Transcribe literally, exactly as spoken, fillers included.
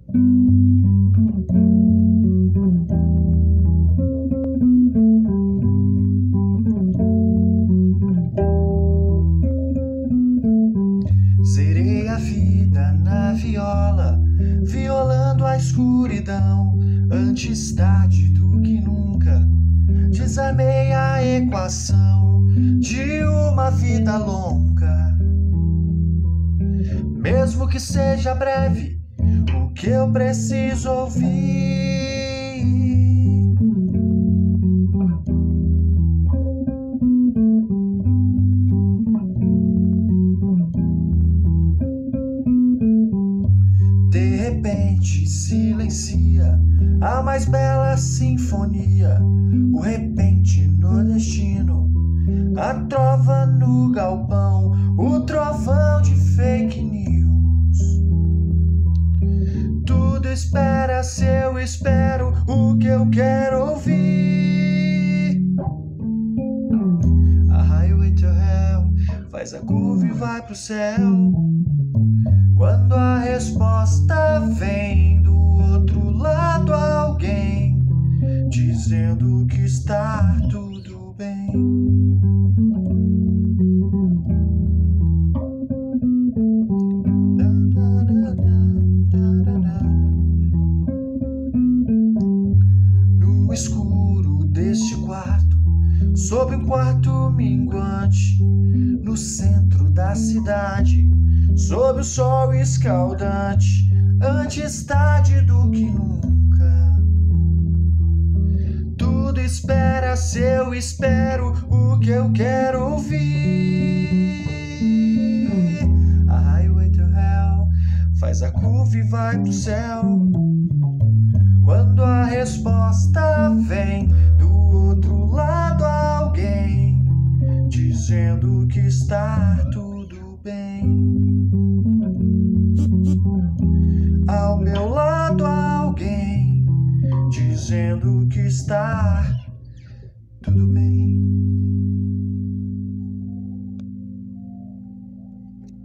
Zerei a vida na viola, violando a escuridão, antes tarde do que nunca. Desarmei a equação de uma vida longa. Mesmo que seja breve, o que eu preciso ouvir. De repente silencia a mais bela sinfonia, o repente nordestino, a trova no galpão, o trovão de fake news. Tudo espera se eu espero o que eu quero ouvir. A highway to hell faz a curva e vai pro céu. Quando a resposta vem do outro lado, alguém dizendo que está tudo bem. No escuro deste quarto, sob um quarto minguante, no centro da cidade, sob o sol escaldante, antes tarde do que nunca. Tudo espera se eu espero o que eu quero ouvir. A highway to hell faz a curva e vai pro céu. Quando a resposta vem do outro lado, alguém dizendo que está tudo bem. Ao meu lado, alguém dizendo que está tudo bem.